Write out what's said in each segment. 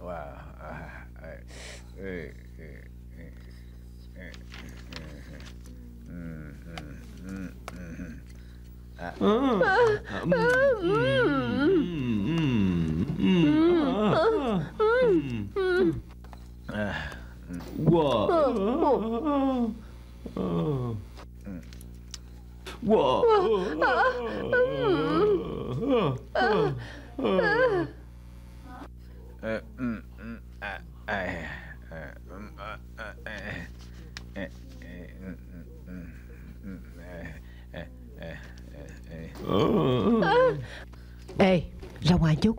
Ê, ra ngoài chút.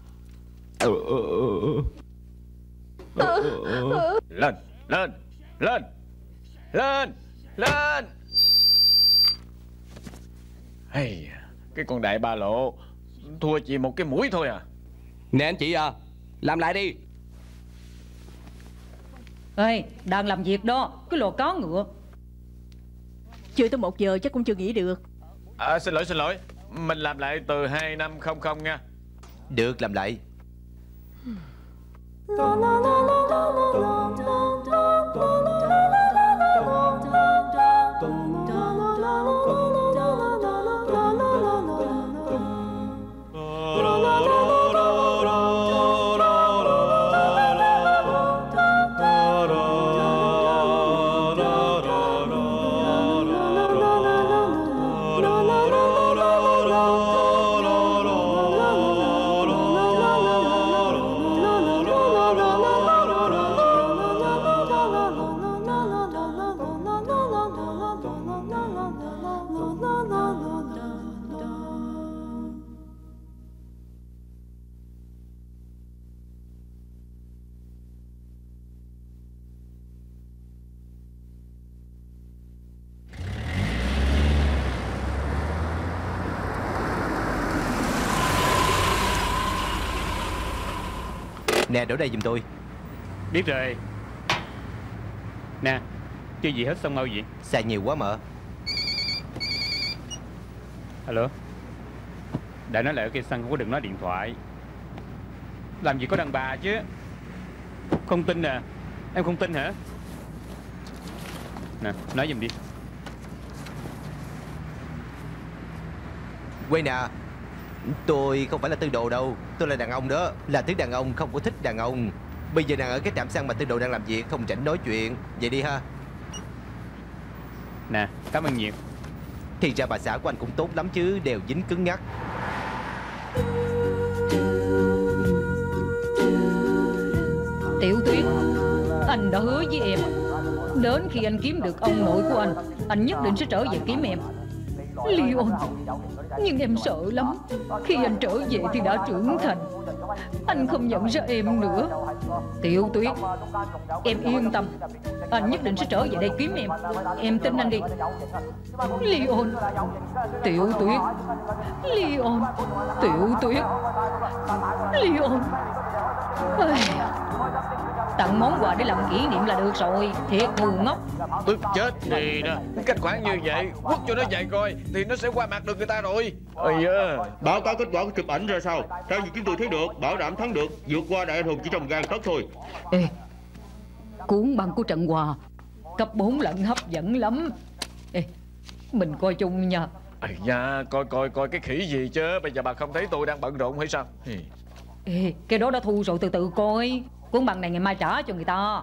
Lên, lên, lên, lên, lên. Hey, cái con đại ba lộ thua chỉ một cái mũi thôi à. Nè anh chị à, làm lại đi. Ê, đang làm việc đó, cái lò có ngựa. Chưa tới 1 giờ chắc cũng chưa nghỉ được. Xin lỗi, mình làm lại từ 2500 nha. Được, làm lại. Nè, đổ đây giùm tôi. Biết rồi. Nè, chưa gì hết xong mau gì. Xài nhiều quá mợ. Alo. Đã nói lại ở cây xăng không có đừng nói điện thoại. Làm gì có đàn bà chứ. Không tin à? Em không tin hả? Nè, nói giùm đi. Quay nè, tôi không phải là Tư Đồ đâu. Tôi là đàn ông đó. Là thứ đàn ông không có thích đàn ông. Bây giờ đang ở cái trạm xăng mà Tư Đồ đang làm việc, không rảnh nói chuyện. Vậy đi ha. Nè, cảm ơn nhiều. Thì ra bà xã của anh cũng tốt lắm chứ, đều dính cứng ngắc. Tiểu Tuyết, anh đã hứa với em, đến khi anh kiếm được ông nội của anh nhất định sẽ trở về kiếm em. Leon, nhưng em sợ lắm. Khi anh trở về thì đã trưởng thành, anh không nhận ra em nữa. Tiểu Tuyết, em yên tâm, anh nhất định sẽ trở về đây kiếm em. Em tin anh đi. Leon, Tiểu Tuyết, Leon, Tiểu Tuyết, Leon. Tặng món quà để làm kỷ niệm là được rồi. Thiệt ngu ngốc. Tức chết gì đó. Cách khoản như vậy quất cho nó vậy coi thì nó sẽ qua mặt được người ta rồi. Báo cáo kết quả của chụp ảnh ra sao? Theo như chúng tôi thấy được, bảo đảm thắng được, vượt qua đại anh hùng chỉ trong gang tấc thôi. Ê, cuốn băng của Trận Hòa cấp 4 lận, hấp dẫn lắm. Ê, mình coi chung nha. Dạ, coi cái khỉ gì chứ. Bây giờ bà không thấy tôi đang bận rộn hay sao? Ê, cái đó đã thu rồi, từ từ coi. Cuốn băng này ngày mai trả cho người ta.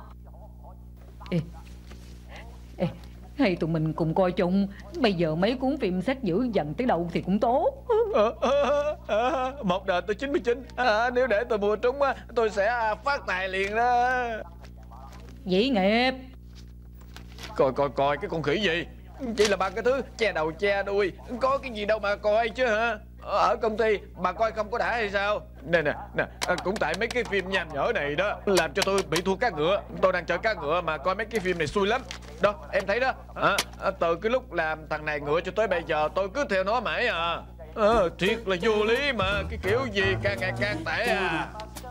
Ê, hay tụi mình cùng coi chung. Bây giờ mấy cuốn phim xét giữ dần tới đâu thì cũng tốt. Một đợt tôi 99. Nếu để tôi mua trúng tôi sẽ phát tài liền đó. Dĩ nghiệp. Coi cái con khỉ gì. Chỉ là ba cái thứ che đầu che đuôi, có cái gì đâu mà coi chứ hả. Ở công ty bà coi không có đã hay sao? Nè, cũng tại mấy cái phim nham nhở này đó làm cho tôi bị thua cá ngựa. Tôi đang chờ cá ngựa mà coi mấy cái phim này xui lắm. Đó, em thấy đó. Từ cái lúc làm thằng này ngựa cho tới bây giờ tôi cứ theo nó mãi à. Thiệt là vô lý mà. Cái kiểu gì càng ngày càng tệ à.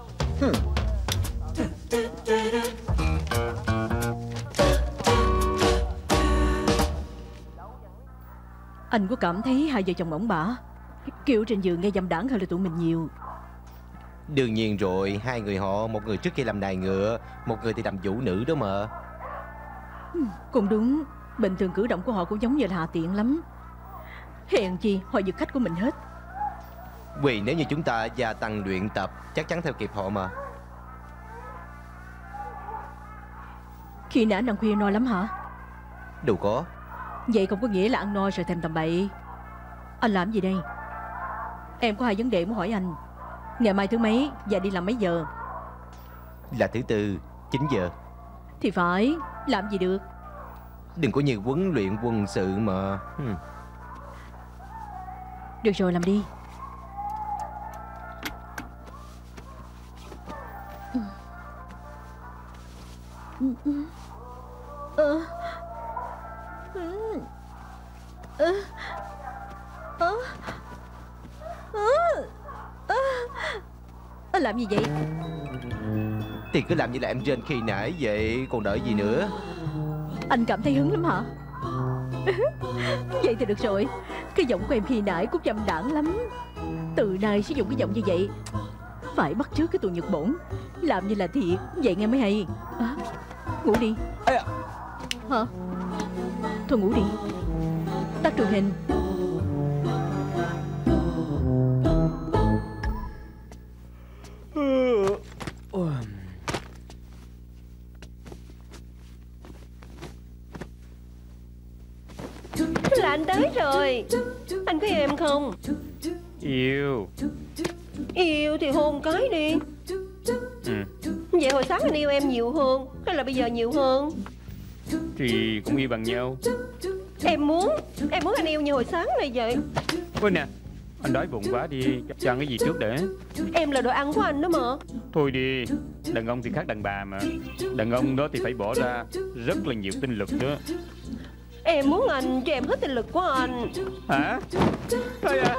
Anh có cảm thấy hai vợ chồng ổng bả kiểu trên giường nghe dâm đảng hơn là tụi mình nhiều. Đương nhiên rồi, hai người họ, một người trước kia làm nài ngựa, một người thì làm vũ nữ đó mà. Cũng đúng, bình thường cử động của họ cũng giống như là hà tiện lắm. Hèn chi họ giật khách của mình hết. Vì nếu như chúng ta gia tăng luyện tập, chắc chắn theo kịp họ mà. Khi nãy ăn khuya no lắm hả? Đâu có. Vậy không có nghĩa là ăn no rồi thèm tầm bậy. Anh làm gì đây? Em có hai vấn đề muốn hỏi anh. Ngày mai thứ mấy và đi làm mấy giờ? Là thứ tư, 9 giờ. Thì phải, làm gì được. Đừng có như huấn luyện quân sự mà. Được rồi, làm đi. Làm gì vậy? Thì cứ làm như là em trên khi nãy vậy, còn đợi gì nữa. Anh cảm thấy hứng lắm hả? Vậy thì được rồi. Cái giọng của em khi nãy cũng dâm đãng lắm. Từ nay sử dụng cái giọng như vậy. Phải bắt chước cái tuồng Nhật Bổn, làm như là thiệt, vậy nghe mới hay. Ngủ đi. Hả? Thôi ngủ đi. Tắt truyền hình. Là anh tới rồi. Anh có yêu em không? Yêu. Yêu thì hôn cái đi. Vậy hồi sáng anh yêu em nhiều hơn hay là bây giờ nhiều hơn? Thì cũng yêu bằng nhau. Em muốn anh yêu như hồi sáng này vậy. Quên nè, anh đói bụng quá, đi cho ăn cái gì trước để. Em là đồ ăn của anh đó mà. Thôi đi, đàn ông thì khác đàn bà mà. Đàn ông đó thì phải bỏ ra rất là nhiều tinh lực đó. Em muốn anh cho em hết tinh lực của anh. Hả? Thôi à.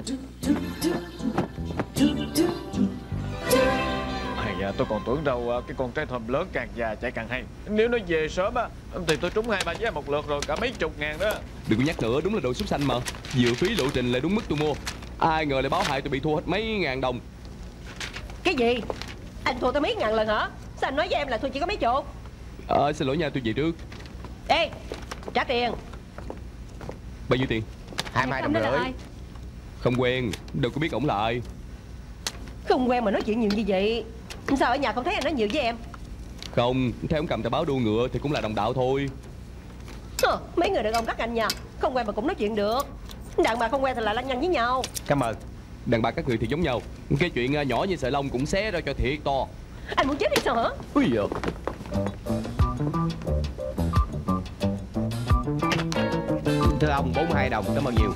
Tôi còn tưởng đâu cái con trái thơm lớn càng già chạy càng hay. Nếu nó về sớm á thì tôi trúng 2-3 vé một lượt rồi, cả mấy chục ngàn đó. Đừng có nhắc nữa, đúng là đồ súc sanh mà. Vừa phí lộ trình lại đúng mức tôi mua. Ai ngờ lại báo hại tôi bị thua hết mấy ngàn đồng. Cái gì? Anh thua tôi mấy ngàn lần hả? Sao anh nói với em là thua chỉ có mấy chục? Xin lỗi nha, tôi về trước. Ê, trả tiền. Bao nhiêu tiền? 22 đồng rưỡi. Không quen, đâu có biết ổng là ai. Không quen mà nói chuyện nhiều như vậy. Sao ở nhà không thấy anh nói nhiều với em? Không, theo ông cầm tờ báo đua ngựa thì cũng là đồng đạo thôi. Mấy người đàn ông các anh nha, không quen mà cũng nói chuyện được. Đàn bà không quen thì là lăng nhăng với nhau. Cảm ơn. Đàn bà các người thì giống nhau. Cái chuyện nhỏ như sợi lông cũng xé ra cho thiệt to. Anh muốn chết hay sao hả? Úi giời. Thưa ông, 42 đồng, cảm ơn nhiều.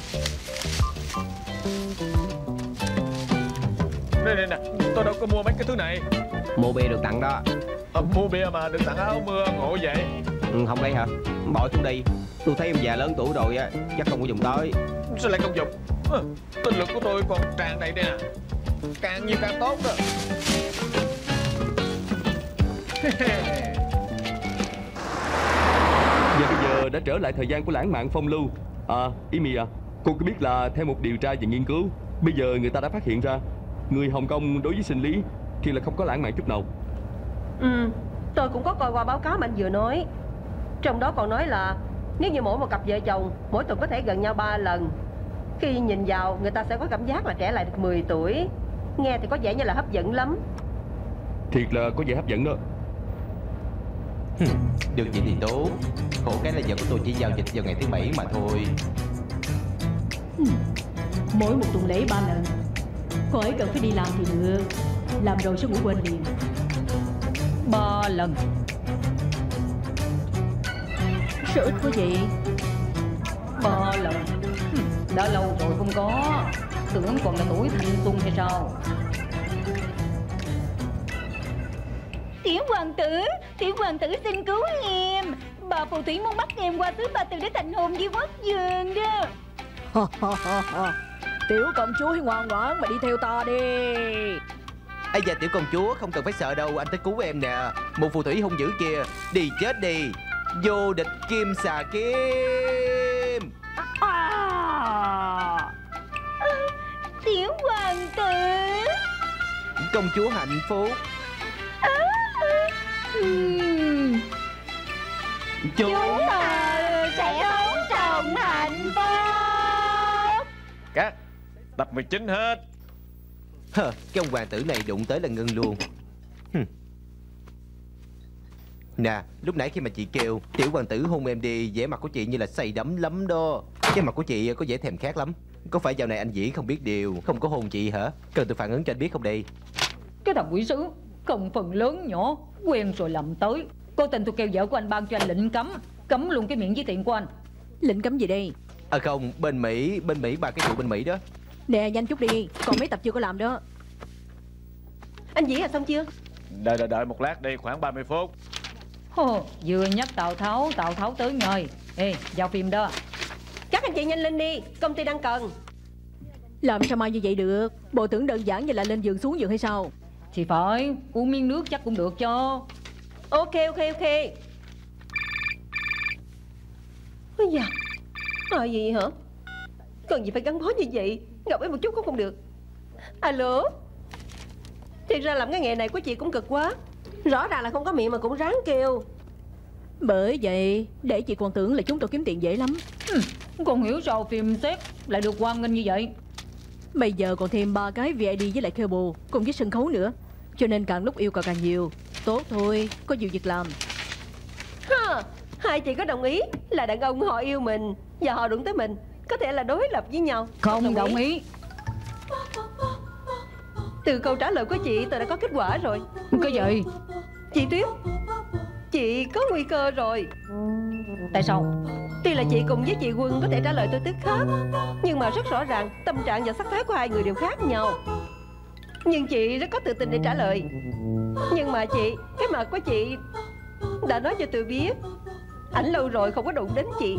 Nè, tôi đâu có mua mấy cái thứ này. Mua bia được tặng đó. Mua bia mà được tặng áo mưa, ngộ vậy. Không lấy hả? Bỏ xuống đi. Tôi thấy em già lớn tuổi rồi á, chắc không có dùng tới. Sao lại không dùng? Tinh lực của tôi còn tràn đầy đây nè. Càng nhiều càng tốt đó. Và bây giờ đã trở lại thời gian của lãng mạn phong lưu. Amy à, cô có biết là theo một điều tra và nghiên cứu, bây giờ người ta đã phát hiện ra người Hồng Kông đối với sinh lý thì là không có lãng mạn chút nào. Tôi cũng có coi qua báo cáo mà anh vừa nói. Trong đó còn nói là nếu như mỗi một cặp vợ chồng mỗi tuần có thể gần nhau 3 lần, khi nhìn vào người ta sẽ có cảm giác là trẻ lại được 10 tuổi. Nghe thì có vẻ như là hấp dẫn lắm. Thiệt là có vẻ hấp dẫn đó. Được vậy thì tốt. Khổ cái là vợ của tôi chỉ giao dịch vào ngày thứ 7 mà thôi. Mỗi một tuần lễ 3 lần. Cô ấy cần phải đi làm thì được. Làm rồi sẽ ngủ quên liền. 3 lần. Sao ít quá vậy? 3 lần. Đã lâu rồi không có. Tưởng còn là tuổi thanh xuân hay sao? Tiểu hoàng tử xin cứu em. Bà phù thủy muốn bắt em qua xứ Ba Tư để thành hôn với quốc vương đó. Tiểu công chúa hãy ngoan ngoãn mà đi theo ta đi. Ây da, tiểu công chúa không cần phải sợ đâu, anh tới cứu em nè. Một phù thủy hung dữ kia, đi chết đi. Vô địch kim xà kim. Tiểu hoàng tử. Công chúa hạnh phúc. Chúng ta sẽ sống trong hạnh phúc. Cắt. Tập 19 hết. Hờ, cái ông hoàng tử này đụng tới là ngưng luôn. Nè, lúc nãy khi mà chị kêu tiểu hoàng tử hôn em đi, vẻ mặt của chị như là say đắm lắm đó. Cái mặt của chị có vẻ thèm khát lắm. Có phải dạo này anh Dĩ không biết điều, không có hôn chị hả? Cần tôi phản ứng cho anh biết không đây? Cái thằng quỷ sứ không phần lớn nhỏ, quen rồi làm tới. Cố tình tôi kêu vợ của anh ban cho anh lệnh cấm. Cấm luôn cái miệng với tiện của anh. Lệnh cấm gì đây? À không, bên Mỹ ba cái vụ bên Mỹ đó. Nè nhanh chút đi, còn mấy tập chưa có làm đó. Anh Dĩ xong chưa? Đợi một lát đi, khoảng 30 phút. Vừa nhắc Tào Tháo tới ngay. Ê, vào phim đó. Các anh chị nhanh lên đi, công ty đang cần. Làm sao mà như vậy được? Bộ tưởng đơn giản như là lên giường xuống giường hay sao? Thì phải, uống miếng nước chắc cũng được cho. Ok. Ôi da, gì hả? Cần gì phải gắn bó như vậy? Gặp em một chút cũng không được. Alo. Thì ra làm cái nghề này của chị cũng cực quá. Rõ ràng là không có miệng mà cũng ráng kêu. Bởi vậy, để chị còn tưởng là chúng tôi kiếm tiền dễ lắm. Con hiểu sao phim xét lại được hoan nghênh như vậy? Bây giờ còn thêm 3 cái VID với lại cable cùng với sân khấu nữa. Cho nên càng lúc yêu cầu càng nhiều. Tốt thôi, có nhiều việc làm. Hai chị có đồng ý là đàn ông họ yêu mình và họ đụng tới mình có thể là đối lập với nhau? Không đồng ý. Từ câu trả lời của chị tôi đã có kết quả rồi. Cái gì? Chị Tuyết, chị có nguy cơ rồi. Tại sao? Tuy là chị cùng với chị Quân có thể trả lời tôi tức khắc, nhưng mà rất rõ ràng tâm trạng và sắc thái của hai người đều khác nhau. Nhưng chị rất có tự tin để trả lời. Nhưng mà chị, cái mặt của chị đã nói cho tôi biết ảnh lâu rồi không có đụng đến chị.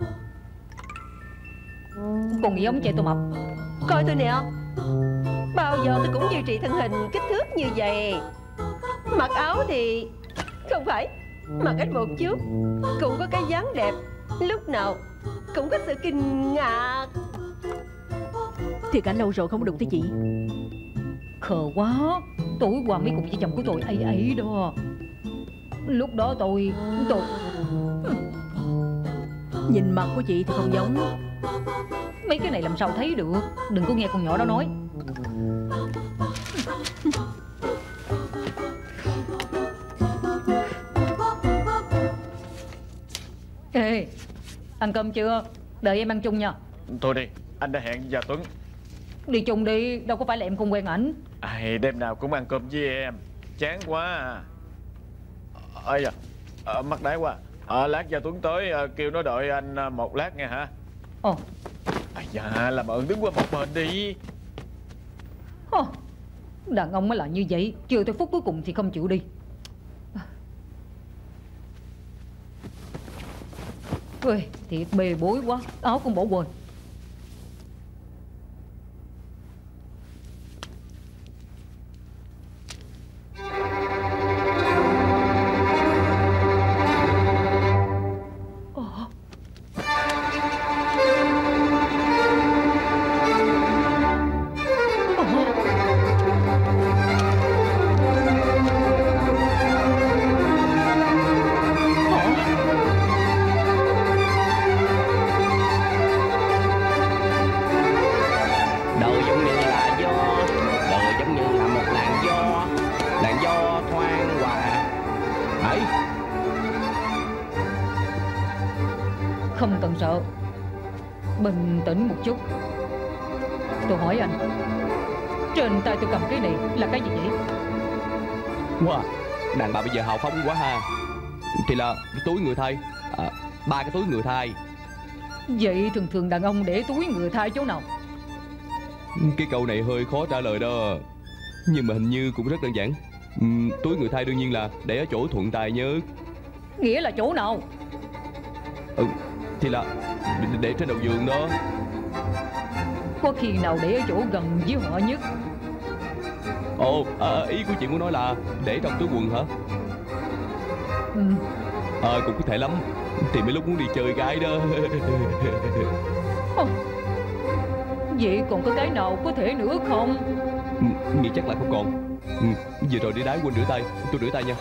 Còn nghĩ ông chạy tôi mập. Coi tôi nè, bao giờ tôi cũng duy trì thân hình kích thước như vậy. Mặc áo thì không phải, mặc ít một chút cũng có cái dáng đẹp, lúc nào cũng có sự kinh ngạc. Thiệt ảnh lâu rồi không có đụng tới chị. Khờ quá. Tối qua mấy cùng với chồng của tôi ấy đó. Lúc đó tôi nhìn mặt của chị thì không giống. Mấy cái này làm sao thấy được. Đừng có nghe con nhỏ đó nói. Ê, ăn cơm chưa? Đợi em ăn chung nha. Thôi đi, anh đã hẹn với Gia Tuấn. Đi chung đi, đâu có phải là em không quen ảnh. Đêm nào cũng ăn cơm với em, chán quá à. Ây da, mắc đáy quá. Lát Gia Tuấn tới, kêu nó đợi anh một lát nghe hả? Dạ, làm ơn đứng qua một bên đi. Đàn ông mới là như vậy, chưa tới phút cuối cùng thì không chịu đi. Ôi, thiệt bề bối quá, áo cũng bỏ quên. Không cần sợ, bình tĩnh một chút. Tôi hỏi anh, trên tay tôi cầm cái này là cái gì vậy? Wow, đàn bà bây giờ hào phóng quá ha. Thì là túi ngựa thai, 3 cái túi ngựa thai. Vậy thường thường đàn ông để túi ngựa thai chỗ nào? Cái câu này hơi khó trả lời đó, nhưng mà hình như cũng rất đơn giản. Túi ngựa thai đương nhiên là để ở chỗ thuận tay nhất. Nghĩa là chỗ nào? Thì là để trên đầu giường đó. Có khi nào để ở chỗ gần với họ nhất? Ồ, ý của chị muốn nói là để trong túi quần hả? Cũng có thể lắm. Thì mấy lúc muốn đi chơi gái đó. Vậy còn có cái nào có thể nữa không? Nghĩ chắc là không còn. Vừa rồi đi đái quên rửa tay. Tôi rửa tay nha.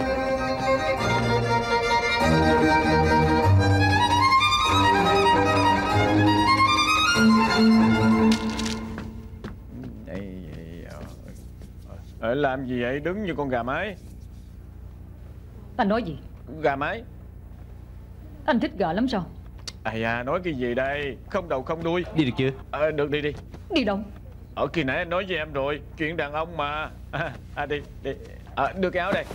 Làm gì vậy? Đứng như con gà mái. Anh nói gì? Gà mái. Anh thích gà lắm sao? Nói cái gì đây? Không đầu không đuôi. Đi được chưa? Được, đi. Đi đâu? Ở kỳ nãy anh nói với em rồi, chuyện đàn ông mà. Đi. Đưa cái áo đây.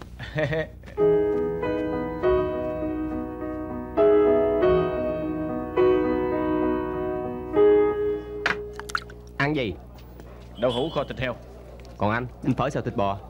Ăn gì? Đậu hũ kho thịt heo. Còn anh phở xào thịt bò.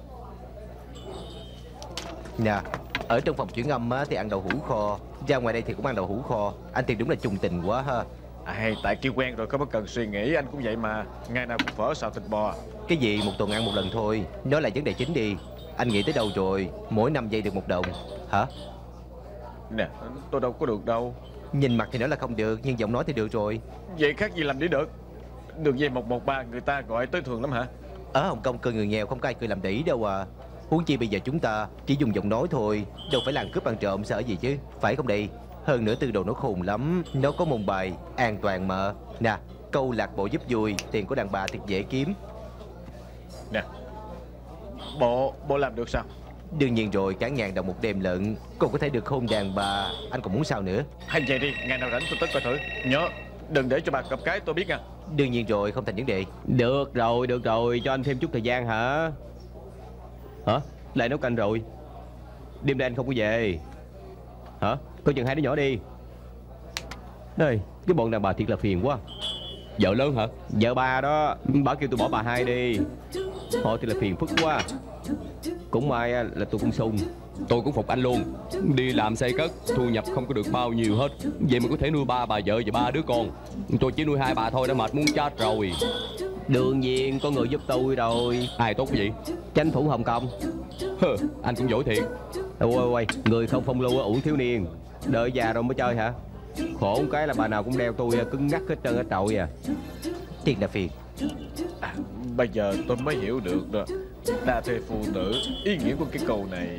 Nè, ở trong phòng chuyển âm á, thì ăn đậu hũ kho. Ra ngoài đây thì cũng ăn đậu hũ kho. Anh thì đúng là trùng tình quá ha. Tại kêu quen rồi, không cần suy nghĩ. Anh cũng vậy mà. Ngày nào cũng phở xào thịt bò. Cái gì một tuần ăn một lần thôi. Nói là vấn đề chính đi. Anh nghĩ tới đâu rồi? Mỗi 5 giây được 1 đồng. Hả? Nè, tôi đâu có được đâu. Nhìn mặt thì nói là không được, nhưng giọng nói thì được rồi. Vậy khác gì làm để được. Đường dây 113 người ta gọi tới thường lắm hả? Ở Hồng Kông cười người nghèo không có ai cười làm đĩ đâu à. Huống chi bây giờ chúng ta chỉ dùng giọng nói thôi, đâu phải làm cướp ăn trộm sợ gì chứ. Phải không đi? Hơn nữa tư đồ nó khùng lắm. Nó có môn bài an toàn mà. Nè, câu lạc bộ giúp vui, tiền của đàn bà thì dễ kiếm. Nè, bộ làm được sao? Đương nhiên rồi, cả 1000 đồng một đêm lận. Cô có thể được hôn đàn bà. Anh còn muốn sao nữa? Hay vậy đi, ngày nào rảnh tôi tới coi thử. Nhớ, đừng để cho bà cặp cái tôi biết nha. Đương nhiên rồi, không thành vấn đề. Được rồi, cho anh thêm chút thời gian hả? Hả? Lại nấu canh rồi. Đêm nay anh không có về hả? Coi chừng hai đứa nhỏ đi. Đây, cái bọn đàn bà thiệt là phiền quá. Vợ lớn hả? Vợ ba đó. Bà kêu tôi bỏ bà hai đi. Họ thì là phiền phức quá. Cũng may là tôi cũng sung. Tôi cũng phục anh luôn. Đi làm xây cất, thu nhập không có được bao nhiêu hết. Vậy mà có thể nuôi 3 bà vợ và 3 đứa con. Tôi chỉ nuôi 2 bà thôi đã mệt muốn chết rồi. Đương nhiên có người giúp tôi rồi. Ai tốt cái gì? Tranh thủ Hồng Kông. Anh cũng giỏi thiệt. Ôi, người không phong lưu uổng thiếu niên. Đợi già rồi mới chơi hả? Khổ cái là bà nào cũng đeo tôi cứng ngắc hết trơn hết trội à. Thiệt là phiền. Bây giờ tôi mới hiểu được rồi. Đa thê phụ tử, ý nghĩa của cái câu này.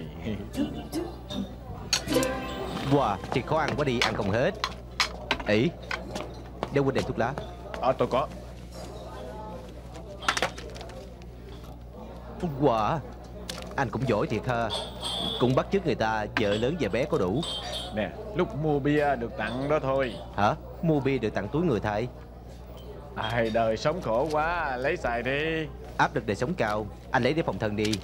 Wow, thiệt khó ăn quá đi, ăn không hết. Ý, đeo quên đèn thuốc lá. Tôi có. Wow, anh cũng giỏi thiệt ha. Cũng bắt chước người ta, vợ lớn và bé có đủ. Nè, lúc mua bia được tặng đó thôi. Hả? Mua bia được tặng túi người thay. Đời sống khổ quá, lấy xài đi. Áp lực đời sống cao, anh lấy để phòng thân đi.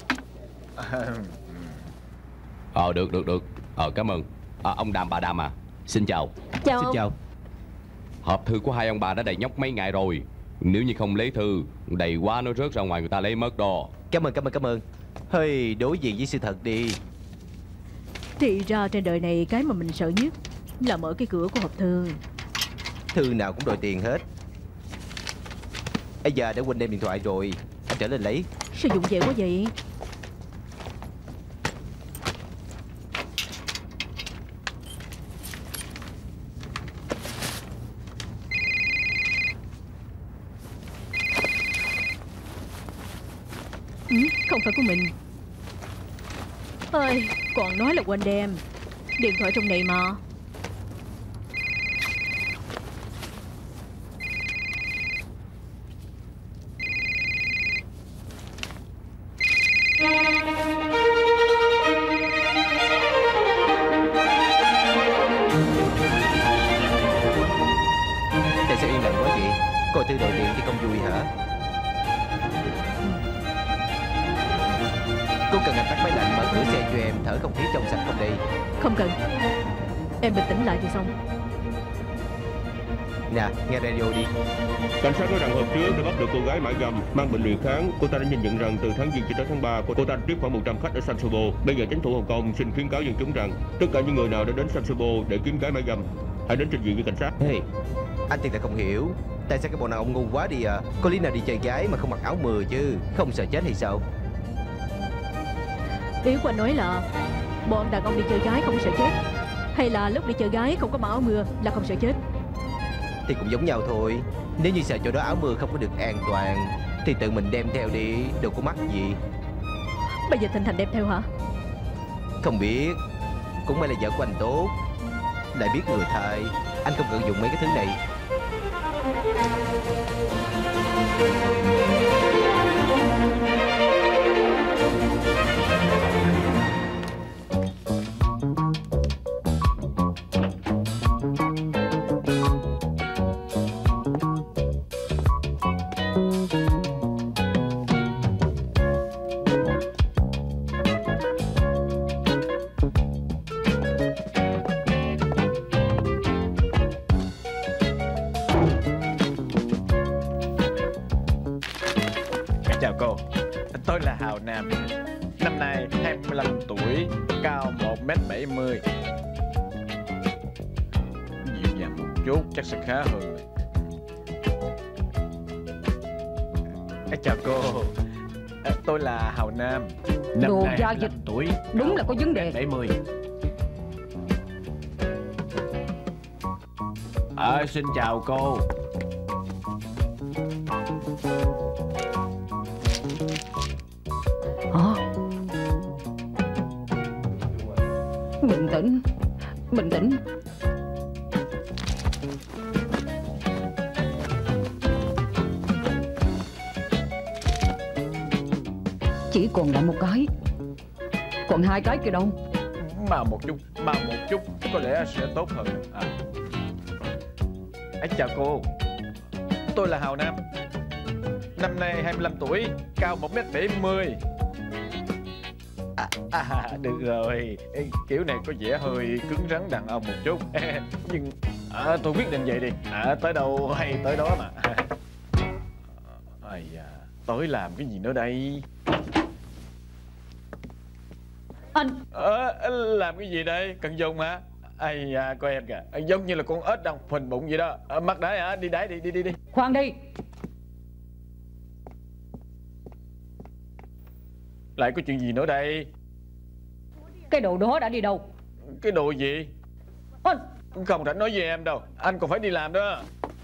Được. Cảm ơn. Ông Đàm bà Đàm à. Xin chào. Chào. Xin chào. Hộp thư của hai ông bà đã đầy nhóc mấy ngày rồi. Nếu như không lấy thư, đầy quá nó rớt ra ngoài người ta lấy mất đó. Cảm ơn. Hơi đối diện với sự thật đi. Thì ra trên đời này cái mà mình sợ nhất là mở cái cửa của hộp thư. Thư nào cũng đòi tiền hết. Bây giờ đã quên đem điện thoại rồi. Anh trở lên lấy. Sao dụng về quá vậy? Không phải của mình. Ơi, còn nói là quên đem. Điện thoại trong này mà. Tại sao yên lặng quá vậy? Coi thư đòi tiền thì không vui hả? Cô cần anh tắt máy lạnh, mở cửa xe cho em, thở không khí trong sạch không đi? Không cần. Em bình tĩnh lại thì xong. Nè, nghe radio đi. Cảnh sát nói rằng hôm trước đã bắt được cô gái mại dâm mang bệnh luyện kháng. Cô ta đã nhìn nhận rằng từ tháng Giêng cho tới tháng 3, cô ta tiếp khoảng 100 khách ở Sansobo. Bây giờ chính phủ Hồng Kông xin khuyến cáo dân chúng rằng tất cả những người nào đã đến Sansobo để kiếm gái mại dâm hãy đến trình diện với cảnh sát. Hey, anh thì là không hiểu. Tại sao cái bọn nào ông ngu quá đi à? Có lý nào đi chơi gái mà không mặc áo mưa chứ? Không sợ chết hay sao? Ý của anh nói là bọn đàn ông đi chơi gái không sợ chết, hay là lúc đi chơi gái không có mặc áo mưa là không sợ chết? Thì cũng giống nhau thôi. Nếu như sợ chỗ đó áo mưa không có được an toàn thì tự mình đem theo đi, đâu có mắc gì. Bây giờ Thịnh Thành đem theo hả? Không biết. Cũng may là vợ của anh tốt, lại biết người thay. Anh không cần dùng mấy cái thứ này. Chào cô, tôi là Hào Nam. Năm nay 25 tuổi, cao 1m70. Dịu dàng một chút chắc sẽ khá hơn. Chào cô, tôi là Hào Nam. Năm Đồ nay gia 25 dịch tuổi, đúng là có vấn đề. 70. Xin chào cô. Hả? Bình tĩnh, bình tĩnh. Chỉ còn lại một cái, còn hai cái kia đâu? Mau một chút, có lẽ sẽ tốt hơn. Chào cô, tôi là Hào Nam. Năm nay 25 tuổi, cao 1m70. Được rồi, kiểu này có vẻ hơi cứng rắn đàn ông một chút. Nhưng tôi quyết định vậy đi. Tới đâu hay tới đó mà. Tới làm cái gì nữa đây? Anh làm cái gì đây? Cần dùng hả? Cô em kìa, giống như là con ếch đang phình bụng vậy đó. Mặt đáy hả? Đi đáy đi. khoan đi. Lại có chuyện gì nữa đây? Cái đồ đó đã đi đâu? Cái đồ gì? Anh Không rảnh nói với em đâu. Anh còn phải đi làm đó.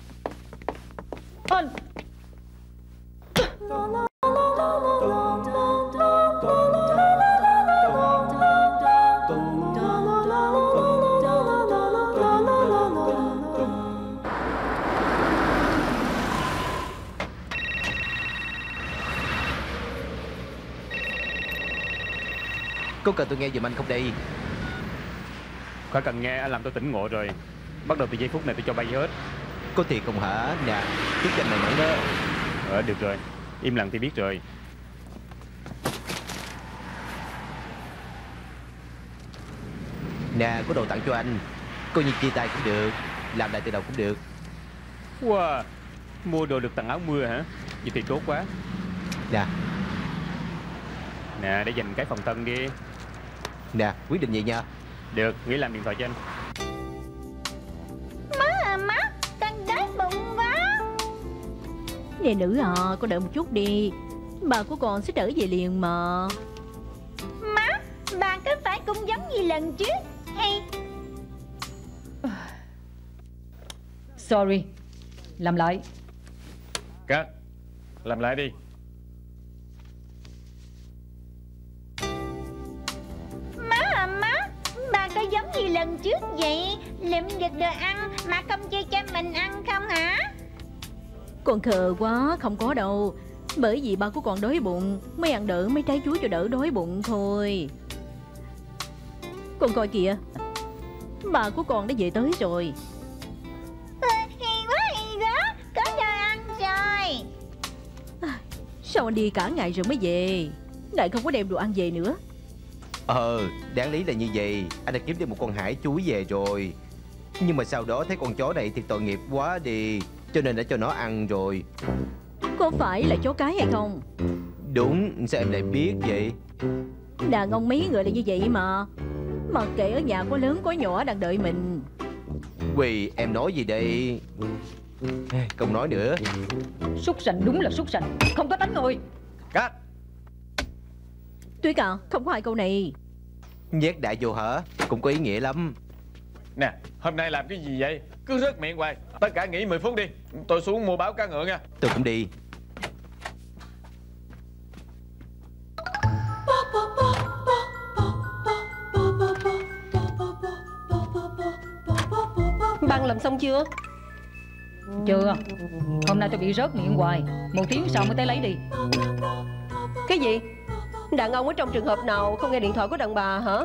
Anh Có cần tôi nghe giùm anh không đây? Khỏi cần nghe, anh làm tôi tỉnh ngộ rồi. Bắt đầu từ giây phút này tôi cho bay hết. Có thiệt không hả? Nè, chiếc danh này nữa đó. Được rồi, im lặng thì biết rồi. Nè, có đồ tặng cho anh. Coi như chia tay cũng được, làm lại từ đầu cũng được. Wow, mua đồ được tặng áo mưa hả? Vậy thì tốt quá. Nè, để dành cái phòng tân đi. Nè, quyết định vậy nha. Được, nghĩ làm điện thoại cho anh. Má, con đói bụng quá. Nè nữ con đợi một chút đi. Bà của con sẽ trở về liền mà. Má, bà có phải cũng giống như lần trước hay? sorry. Làm lại. Cắt. Làm lại đi. Má, bà có giống như lần trước vậy, lượm giật đồ ăn mà không chia cho mình ăn không hả? Con khờ quá, không có đâu. Bởi vì ba của con đói bụng, mới ăn đỡ mấy trái chuối cho đỡ đói bụng thôi. Con coi kìa, bà của con đã về tới rồi. Hiền quá, có đồ ăn rồi. Sao anh đi cả ngày rồi mới về, lại không có đem đồ ăn về nữa? Đáng lý là như vậy. Anh đã kiếm được một con hải chuối về rồi, nhưng mà sau đó thấy con chó này thì tội nghiệp quá đi, cho nên đã cho nó ăn rồi. Có phải là chó cái hay không? Đúng, sao em lại biết vậy? Đàn ông mấy người là như vậy mà. Mặc kệ ở nhà có lớn có nhỏ đang đợi mình. Quỳ, em nói gì đây? Không nói nữa. Súc sành, đúng là súc sành, không có tánh người. Cắt. Tuyết à, không có hai câu này. Nhét đại vô hả? Cũng có ý nghĩa lắm. Nè, hôm nay làm cái gì vậy? Cứ rớt miệng hoài. Tất cả nghỉ 10 phút đi. Tôi xuống mua báo cá ngựa nha. Tôi cũng đi. ăn làm xong chưa? Chưa. Hôm nay tôi bị rớt miệng hoài. 1 tiếng sau mới tới lấy đi. Cái gì? Đàn ông ở trong trường hợp nào không nghe điện thoại của đàn bà hả?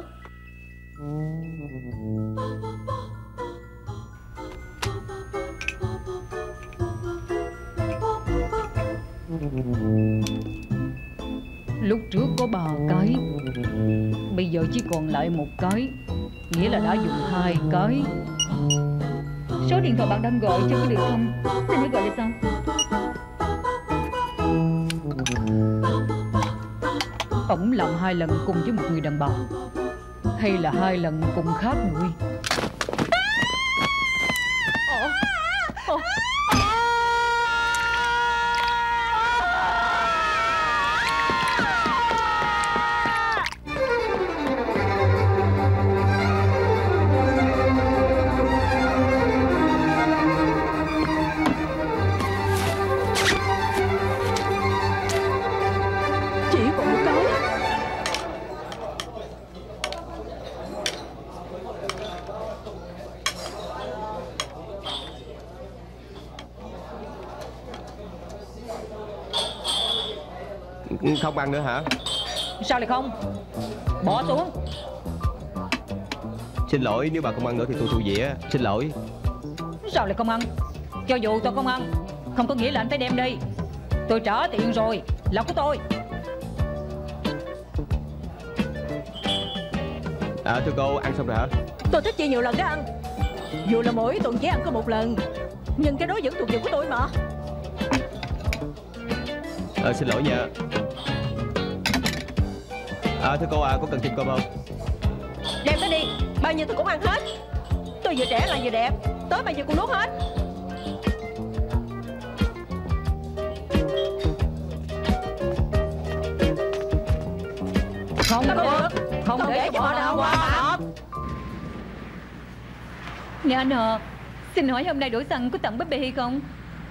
Lúc trước có 3 cái, bây giờ chỉ còn lại 1 cái, nghĩa là đã dùng 2 cái. Số điện thoại bạn đang gọi chưa có được không? Xin hãy gọi lại sau. Ổng làm 2 lần cùng với một người đàn bà, hay là 2 lần cùng khác người? Không ăn nữa hả? Sao lại không? Bỏ xuống. Xin lỗi, nếu bà không ăn nữa thì tôi thu dĩa. Xin lỗi. Sao lại không ăn? Cho dù tôi không ăn, không có nghĩa là anh phải đem đi. Tôi trả tiền rồi, là của tôi. Thưa cô, ăn xong rồi hả? Tôi thích chia nhiều lần đó ăn. Dù là mỗi tuần chỉ ăn có 1 lần, nhưng cái đó vẫn thuộc về của tôi mà. Xin lỗi nha. Thưa cô có cần thêm cơm không? Đem tới đi, bao nhiêu tôi cũng ăn hết. Tôi vừa trẻ lại vừa đẹp, tới bao nhiêu cũng nuốt hết. Không được, không để cho họ đâu qua. Nè anh Hờ, xin hỏi hôm nay đổ xăng có tặng bếp bê hay không?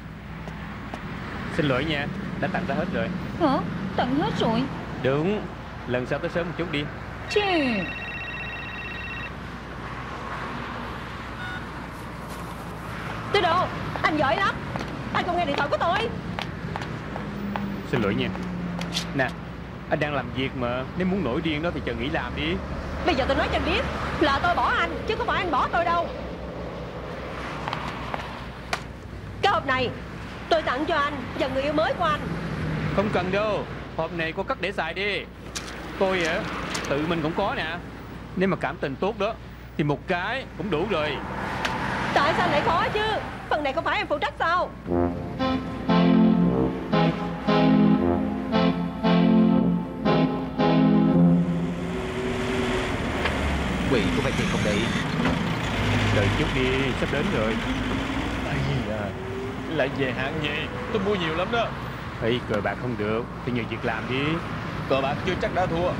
Xin lỗi nha, đã tặng ra hết rồi. Hả? Tặng hết rồi? Đúng, lần sau tới sớm một chút đi. Chì. Tư Đồ, anh giỏi lắm. Anh không nghe điện thoại của tôi. Xin lỗi nha. Nè, anh đang làm việc mà, nếu muốn nổi điên đó thì chờ nghỉ làm đi. Bây giờ tôi nói cho anh biết là tôi bỏ anh, chứ không phải anh bỏ tôi đâu. Cái hộp này tôi tặng cho anh và người yêu mới của anh. Không cần đâu, hộp này cô cất để xài đi. Tôi tự mình cũng có nè. Nếu mà cảm tình tốt đó thì 1 cái cũng đủ rồi. Tại sao lại khó chứ? Phần này không phải em phụ trách sao? Quỷ của phải tiền không đấy. Đợi chút đi, sắp đến rồi. Lại về hạn gì? Tôi mua nhiều lắm đó. Ê, cờ bạc không được thì nhờ việc làm đi. Cờ bạc chưa chắc đã thua.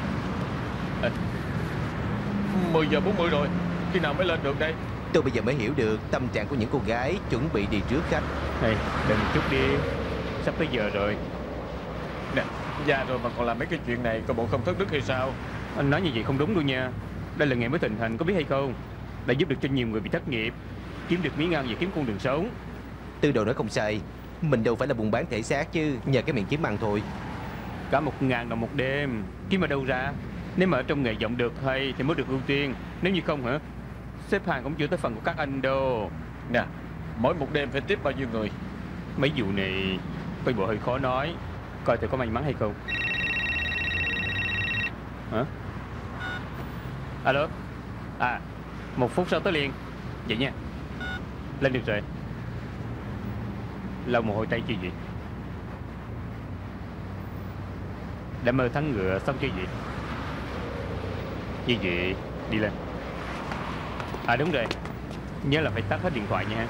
10 giờ 40 rồi, khi nào mới lên được đây? Tôi bây giờ mới hiểu được tâm trạng của những cô gái chuẩn bị đi trước khách. Ê, đừng chút đi, sắp tới giờ rồi. Nè, già rồi mà còn làm mấy cái chuyện này, coi bộ không thất đức hay sao? Anh nói như vậy không đúng đâu nha. Đây là nghề mới thịnh hành, có biết hay không? Đã giúp được cho nhiều người bị thất nghiệp, kiếm được miếng ăn và kiếm con đường sống. Tư Đồ nói không sai. Mình đâu phải là buôn bán thể xác chứ, nhờ cái miệng kiếm ăn thôi. Cả 1.000 đồng 1 đêm, kiếm ở đâu ra? Nếu mà ở trong nghề giọng được hay thì mới được ưu tiên. Nếu như không hả, xếp hàng cũng chưa tới phần của các anh đâu. Nè, mỗi 1 đêm phải tiếp bao nhiêu người? Mấy vụ này coi bộ hơi khó nói. Coi thử có may mắn hay không. Hả? Alo. 1 phút sau tới liền. Vậy nha. Lên được rồi. Lau mồ hôi tay chưa vậy? Đã mơ thắng ngựa xong chưa vậy? Như vậy đi lên. Đúng rồi, nhớ là phải tắt hết điện thoại nha.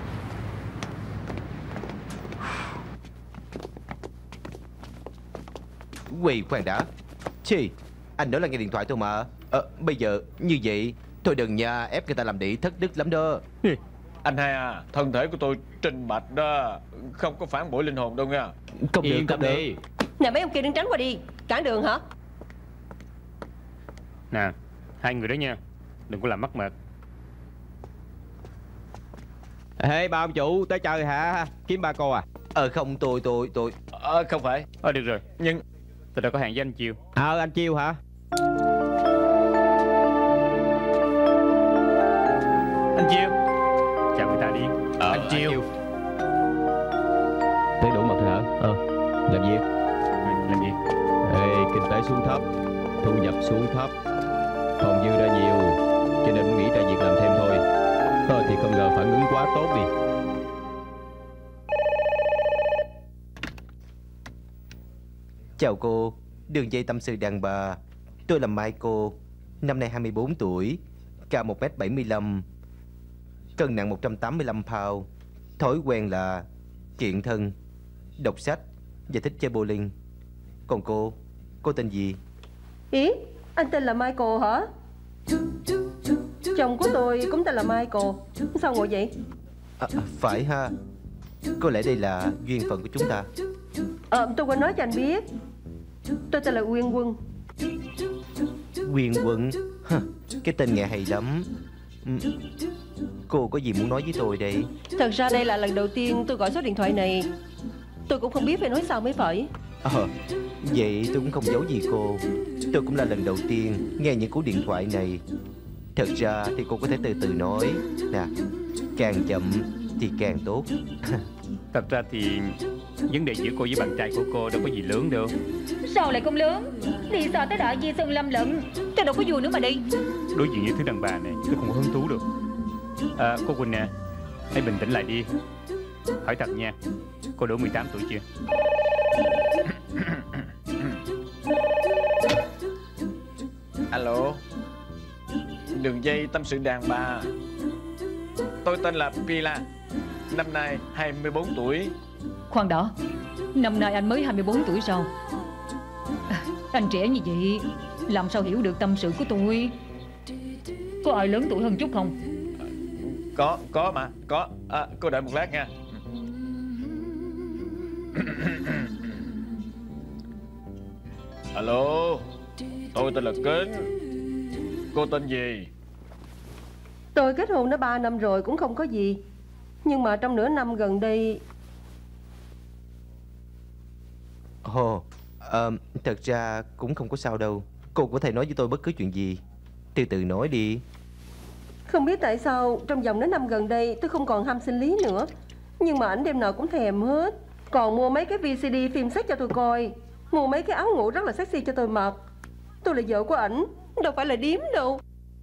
Quỳ khoan đã. Chi, anh nói là nghe điện thoại thôi mà. Bây giờ như vậy thôi đừng nha, ép người ta làm đi thất đức lắm đó. Anh hai à, thân thể của tôi trình bạch đó, không có phản bội linh hồn đâu nha. Không được, Yên tâm đi. Nè mấy ông kia đứng tránh qua đi. Cản đường hả? Nè, 2 người đó nha, đừng có làm mắc mệt. Ê ba ông chủ, tới chơi hả? Kiếm ba cô à? Không, tôi Không phải. Được rồi, Nhưng tôi đã có hẹn với anh Chiêu. Anh Chiêu hả? Anh Chiêu, chào người ta đi. anh Chiêu. Thấy đủ mặt thôi hả? Làm gì? Làm gì? Ê, kinh tế xuống thấp, thu nhập xuống thấp, còn dư ra nhiều, cho nên nghĩ ra việc làm thêm thôi. Thì không ngờ phản ứng quá tốt đi. Chào cô, đường dây tâm sự đàn bà. Tôi là Michael, năm nay 24 tuổi, cao 1m75, cân nặng 185 pound. Thói quen là kiện thân, đọc sách và thích chơi bowling. Còn cô tên gì? Ý, anh tên là Michael hả? Chồng của tôi cũng tên là Michael. Sao ngồi vậy? Phải ha, có lẽ đây là duyên phận của chúng ta. Tôi quên nói cho anh biết, tôi tên là Uyên Quân. Uyên Quân? Cái tên nghe hay lắm. Cô có gì muốn nói với tôi đây? Thật ra đây là lần đầu tiên tôi gọi số điện thoại này. Tôi cũng không biết phải nói sao mới phải. Vậy tôi cũng không giấu gì cô. Tôi cũng là lần đầu tiên nghe những cú điện thoại này. Thật ra thì cô có thể từ từ nói. Nè, càng chậm thì càng tốt. Thật ra thì vấn đề giữa cô với bạn trai của cô đâu có gì lớn đâu. Sao lại không lớn? Đi sao tới Đại Di Sơn Lâm lận. Tôi đâu có vui nữa mà đi. Đối diện với thứ đàn bà này tôi không có hứng thú được. Cô Quỳnh nè, hãy bình tĩnh lại đi. Hỏi thật nha, cô đủ 18 tuổi chưa? Alo, đường dây tâm sự đàn bà. Tôi tên là Pila, năm nay 24 tuổi. Khoan đã, năm nay anh mới 24 tuổi sao? Anh trẻ như vậy, làm sao hiểu được tâm sự của tôi? Có ai lớn tuổi hơn chút không? Có mà, có. Cô đợi một lát nha. Alo, tôi tên là Kính. Cô tên gì? Tôi kết hôn đã 3 năm rồi cũng không có gì. Nhưng mà trong nửa năm gần đây... Thật ra cũng không có sao đâu. Cô có thể nói với tôi bất cứ chuyện gì. Từ từ nói đi. Không biết tại sao trong vòng đến năm gần đây tôi không còn ham sinh lý nữa. Nhưng mà ảnh đêm nào cũng thèm hết. Còn mua mấy cái VCD phim sex cho tôi coi, mua mấy cái áo ngủ rất là sexy cho tôi mặc. Tôi là vợ của ảnh, đâu phải là điếm đâu.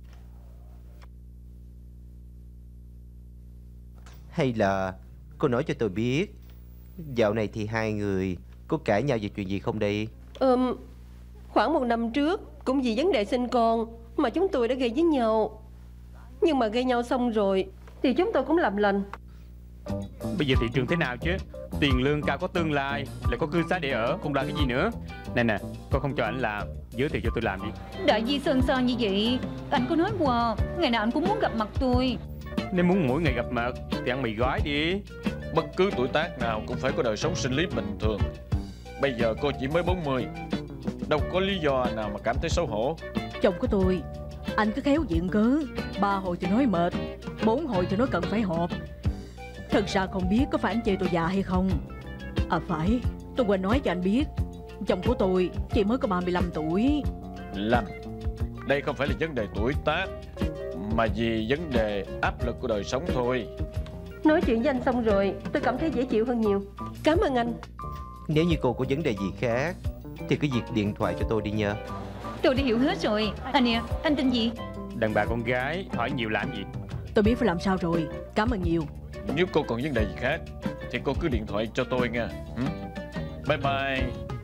Hay là cô nói cho tôi biết, dạo này thì hai người có cãi nhau về chuyện gì không đây? Khoảng 1 năm trước, cũng vì vấn đề sinh con mà chúng tôi đã gây với nhau. Nhưng mà gây nhau xong rồi thì chúng tôi cũng làm lành. Bây giờ thị trường thế nào chứ? Tiền lương cao có tương lai, lại có cư xá để ở, còn là cái gì nữa? Nè, con không cho anh làm, giới thiệu cho tôi làm đi. Đại Di Sơn sao như vậy? Anh có nói qua, ngày nào anh cũng muốn gặp mặt tôi. Nếu muốn mỗi ngày gặp mặt thì ăn mì gói đi. Bất cứ tuổi tác nào cũng phải có đời sống sinh lý bình thường. Bây giờ cô chỉ mới 40, đâu có lý do nào mà cảm thấy xấu hổ. Chồng của tôi, anh cứ khéo diện cớ. 3 hồi thì nói mệt, 4 hồi thì nói cần phải họp. Thật ra không biết có phải anh chê tôi già hay không. Phải, tôi quên nói cho anh biết, chồng của tôi chỉ mới có 35 tuổi. Đây không phải là vấn đề tuổi tác, mà vì vấn đề áp lực của đời sống thôi. Nói chuyện với anh xong rồi, tôi cảm thấy dễ chịu hơn nhiều. Cảm ơn anh. Nếu như cô có vấn đề gì khác thì cứ việc điện thoại cho tôi đi nha. Tôi đã hiểu hết rồi. Anh nè, anh tên gì? Đàn bà con gái hỏi nhiều làm gì? Tôi biết phải làm sao rồi, cảm ơn nhiều. Nếu cô còn vấn đề gì khác thì cô cứ điện thoại cho tôi nha. Bye bye.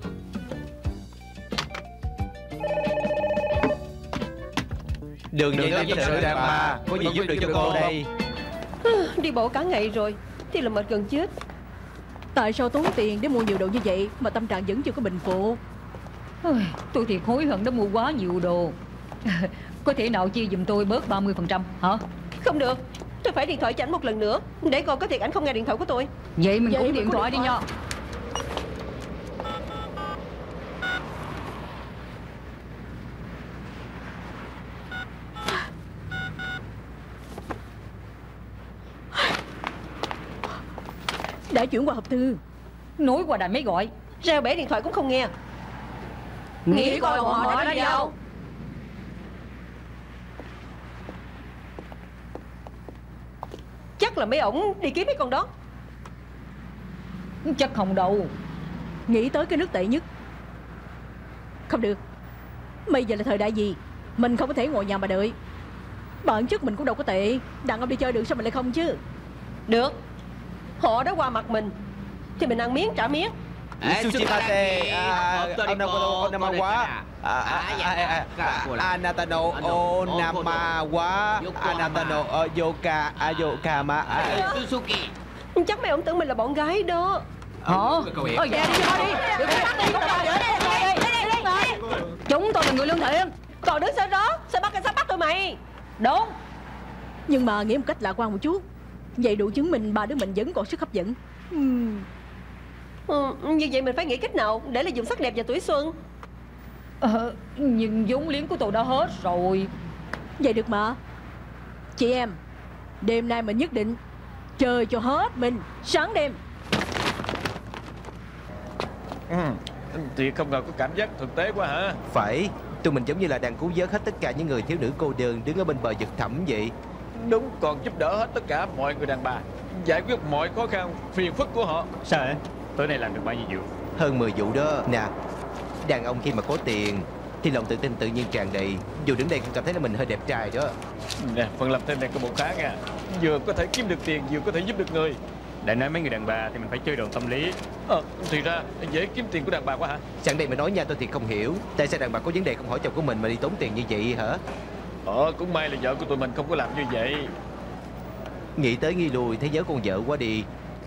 Đường dây tâm sự đàn bà, có gì giúp được cho cô đây? Đi bộ cả ngày rồi thì là mệt gần chết. Tại sao tốn tiền để mua nhiều đồ như vậy mà tâm trạng vẫn chưa có bình phục? Tôi thiệt hối hận đã mua quá nhiều đồ. Có thể nào chia giùm tôi bớt 30% hả? Không được, tôi phải điện thoại cho ảnh một lần nữa để coi có thiệt ảnh không nghe điện thoại của tôi. Vậy mình cũng điện thoại đi nha. Đã chuyển qua hộp thư. Nói qua đài máy gọi. Reo bể điện thoại cũng không nghe. Nghĩ coi bọn họ đã đi đâu. Chắc là mấy ổng đi kiếm mấy con đó. Chắc không đâu. Nghĩ tới cái nước tệ nhất. Không được. Bây giờ là thời đại gì, mình không có thể ngồi nhà mà đợi. Bản chất mình cũng đâu có tệ. Đàn ông đi chơi được sao mình lại không chứ. Được. Họ đã qua mặt mình thì mình ăn miếng trả miếng. Sushimase, Onamawa, Anatano, Onamawa, Anatano, Yokama. Chắc mấy ổng tưởng mình là bọn gái đó. Hả? Dạ đi thôi đi. Chúng tôi là người lương thiện. Còn đứng sau đó, sao bắt cảnh sát bắt tụi mày? Đúng. Nhưng mà nghĩ một cách lạc quan một chút. Vậy đủ chứng minh ba đứa mình vẫn còn sức hấp dẫn. Như vậy mình phải nghĩ cách nào để lợi dụng sắc đẹp và tuổi xuân. Nhưng vốn liếng của tôi đã hết rồi. Vậy được mà. Chị em, đêm nay mình nhất định chơi cho hết mình, sáng đêm. Thì không ngờ có cảm giác thực tế quá hả? Phải, tụi mình giống như là đang cứu vớt hết tất cả những người thiếu nữ cô đơn đứng ở bên bờ vực thẳm vậy. Đúng, còn giúp đỡ hết tất cả mọi người đàn bà, giải quyết mọi khó khăn, phiền phức của họ. Sao vậy? Tối nay làm được bao nhiêu vụ? Hơn 10 vụ đó. Nè, đàn ông khi mà có tiền thì lòng tự tin tự nhiên tràn đầy. Dù đứng đây cũng cảm thấy là mình hơi đẹp trai đó. Nè, phần làm thêm này có bộ khá nha. Vừa có thể kiếm được tiền, vừa có thể giúp được người. Đã nói mấy người đàn bà thì mình phải chơi đòn tâm lý. Thì ra dễ kiếm tiền của đàn bà quá hả? Sẵn đây mà nói nha, tôi thì không hiểu tại sao đàn bà có vấn đề không hỏi chồng của mình mà đi tốn tiền như vậy hả? Cũng may là vợ của tụi mình không có làm như vậy. Nghĩ tới nghi lùi thấy nhớ con vợ quá đi.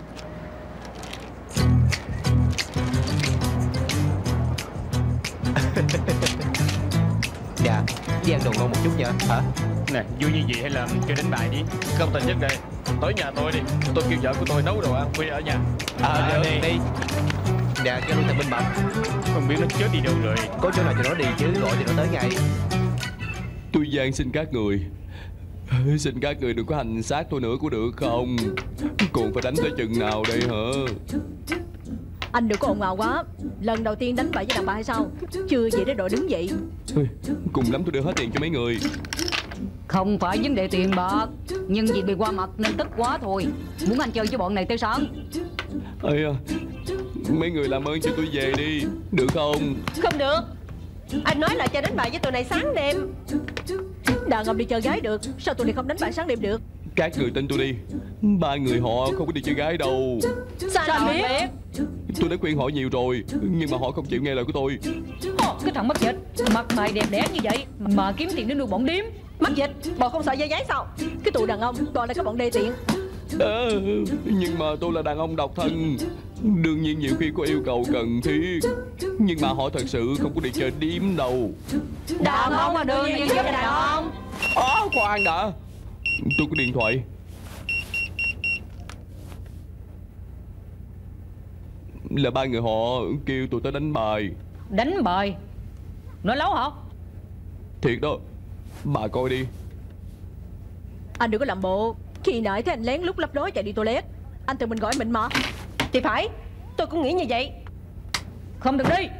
Dạ, đi ăn đồ ngon một chút nha. Hả? Nè, vui như vậy hay là chơi đánh bài đi. Không thành nhất đây. Tới nhà tôi đi. Tôi kêu vợ của tôi nấu đồ ăn khuya ở nhà. Đi. Nè, cái đối tượng minh bạch. Không biết nó chết đi đâu rồi. Có chỗ nào cho nó đi chứ, gọi thì nó tới ngay. Tôi van xin các người, xin các người đừng có hành xác tôi nữa có được không? Còn phải đánh tới chừng nào đây hả? Anh đừng có ồn ào quá. Lần đầu tiên đánh bại với đàn bà hay sao? Chưa vậy đến đội đứng vậy. Cùng lắm tôi đưa hết tiền cho mấy người. Không phải vấn đề tiền bạc, nhưng vì bị qua mặt nên tức quá thôi. Muốn anh chơi với bọn này tới sáng. Ây à, mấy người làm ơn cho tôi về đi, được không? Không được. Anh nói là chơi đánh bài với tụi này sáng đêm. Đàn ông đi chơi gái được, sao tụi này không đánh bài sáng đêm được? Các người tin tôi đi, ba người họ không có đi chơi gái đâu. Sao anh biết? Tôi đã khuyên họ nhiều rồi, nhưng mà họ không chịu nghe lời của tôi. Cái thằng mất dịch, mặt mày đẹp đẽ như vậy mà kiếm tiền để nuôi bọn điếm. Mất dịch, bọn không sợ dây giấy sao? Cái tụi đàn ông toàn là các bọn đê tiện. Nhưng mà tôi là đàn ông độc thân, đương nhiên nhiều khi có yêu cầu cần thiết, nhưng mà họ thật sự không có đi chơi điếm đâu. Đàn ông mà đương nhiên giúp đàn ông. Khoan đã, tôi có điện thoại. Là ba người họ kêu tôi tới đánh bài. Đánh bài? Nói láo hả? Thiệt đó, bà coi đi. Anh đừng có làm bộ. Khi nãy thấy anh lén lút lấp lối chạy đi toilet. Anh tự mình gọi mình mà. Thì phải, tôi cũng nghĩ như vậy. Không được đi.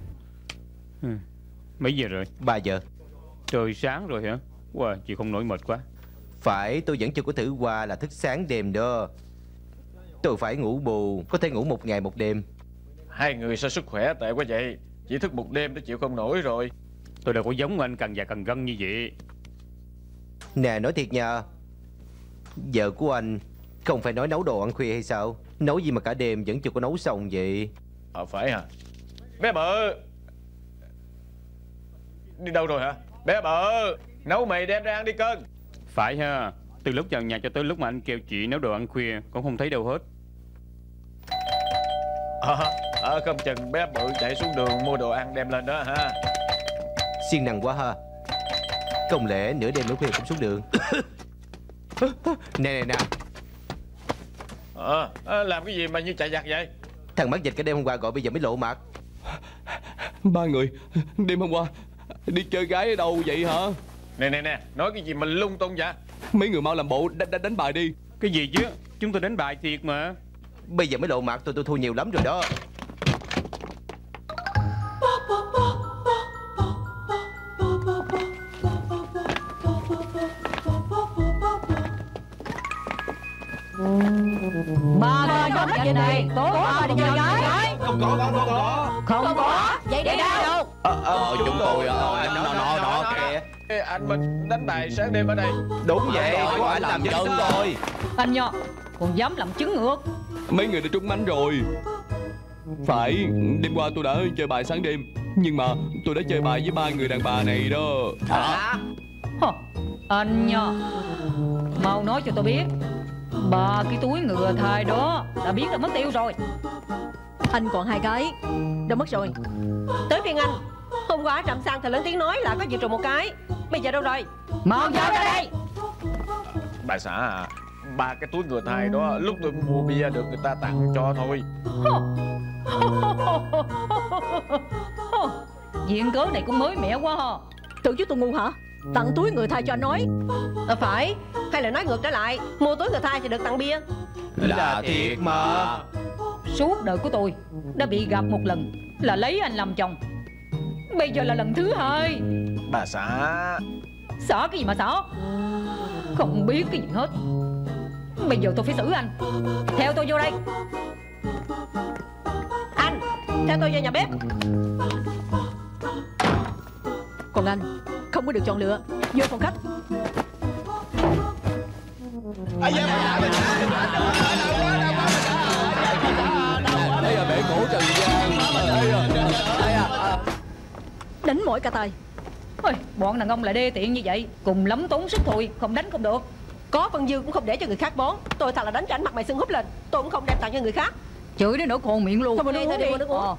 Mấy giờ rồi? 3 giờ. Trời sáng rồi hả? Wow, chị không nổi mệt quá. Phải, tôi vẫn chưa có thử qua là thức sáng đêm đó. Tôi phải ngủ bù, có thể ngủ một ngày một đêm. Hai người sao sức khỏe tệ quá vậy? Chỉ thức một đêm đã chịu không nổi rồi. Tôi đâu có giống anh cần già cần gân như vậy. Nè, nói thiệt nha, vợ của anh không phải nói nấu đồ ăn khuya hay sao? Nấu gì mà cả đêm vẫn chưa có nấu xong vậy? Phải hả? Bé Bợ đi đâu rồi hả? Bé Bợ, nấu mì đem ra ăn đi cưng. Phải ha, từ lúc vào nhà cho tới lúc mà anh kêu chị nấu đồ ăn khuya cũng không thấy đâu hết. Không chừng bé Bợ chạy xuống đường mua đồ ăn đem lên đó ha. Siêng năng quá ha. Không lẽ nửa đêm nửa khuya cũng xuống đường? Nè. Làm cái gì mà như chạy giặc vậy? Thằng mất dịch cả đêm hôm qua gọi bây giờ mới lộ mặt. Ba người, đêm hôm qua đi chơi gái ở đâu vậy hả? Nè, nói cái gì mà lung tung vậy? Mấy người mau làm bộ đánh bài đi. Cái gì chứ? Chúng tôi đánh bài thiệt mà. Bây giờ mới lộ mặt tôi thua nhiều lắm rồi đó. Ba cái giống vậy này tố ba đi chơi gái. Không có. Không có. Vậy đi đâu? Chúng tôi nó kìa. Ê, anh mình đánh bài sáng đêm ở đây. Đúng vậy, có anh làm chứng tôi. Anh Nho còn dám làm chứng ngược. Mấy người đã trúng mánh rồi. Phải, đêm qua tôi đã chơi bài sáng đêm, nhưng mà tôi đã chơi bài với 3 người đàn bà này đó. Anh Nho, mau nói cho tôi biết 3 cái túi ngựa thai đó đã biết là mất tiêu rồi. Anh còn 2 cái đã mất rồi. Tới phiên anh. Hôm qua Trạm Sang thì lớn tiếng nói là có dự trù 1 cái. Bây giờ đâu rồi? Mau giao ra đây. Bà xã à, 3 cái túi ngựa thai đó lúc tôi mua bia được người ta tặng cho thôi. Diện cớ này cũng mới mẻ quá ha. Tưởng chứ tôi ngu hả? Tặng túi người thai cho anh nói. Phải. Hay là nói ngược trở lại, mua túi người thai thì được tặng bia. Là thiệt mà. Suốt đời của tôi đã bị gặp một lần là lấy anh làm chồng. Bây giờ là lần thứ 2. Bà xã. Xỏ cái gì mà xỏ? Không biết cái gì hết. Bây giờ tôi phải xử anh. Theo tôi vô đây. Anh, theo tôi vô nhà bếp. Còn anh không có được chọn lựa. Vô phòng khách. Đây là bể cổ Trần Giang. Đánh mỏi cả tay. Ôi, bọn đàn ông lại đê tiện như vậy, cùng lắm tốn sức thôi, không đánh không được. Có phân dư cũng không để cho người khác bón. Tôi thật là đánh cho anh mặt mày sưng húp lên. Tôi cũng không đem tặng cho người khác. Chửi đến nỗi khôn miệng luôn. Thôi mình đi, thôi đi, mua nước uống.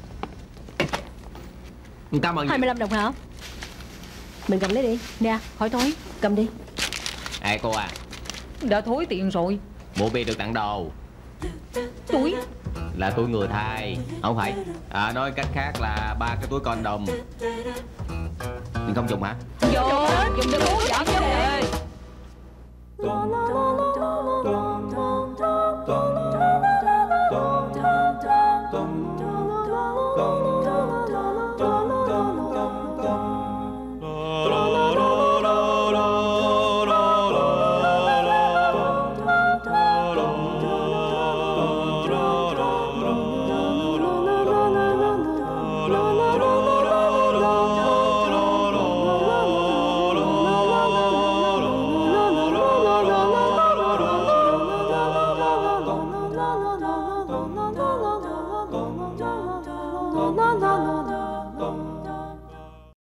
Cảm ơn. 25 đồng hả? Mình cầm lấy đi. Nè, hỏi tôi. Cầm đi. Cô à, Đã thối tiền rồi. bộ bia được tặng đồ Túi là túi người thai. Không phải, nói cách khác là 3 cái túi condom. Nhưng không dùng hả? vô dùng để bố giảm vấn đề. la la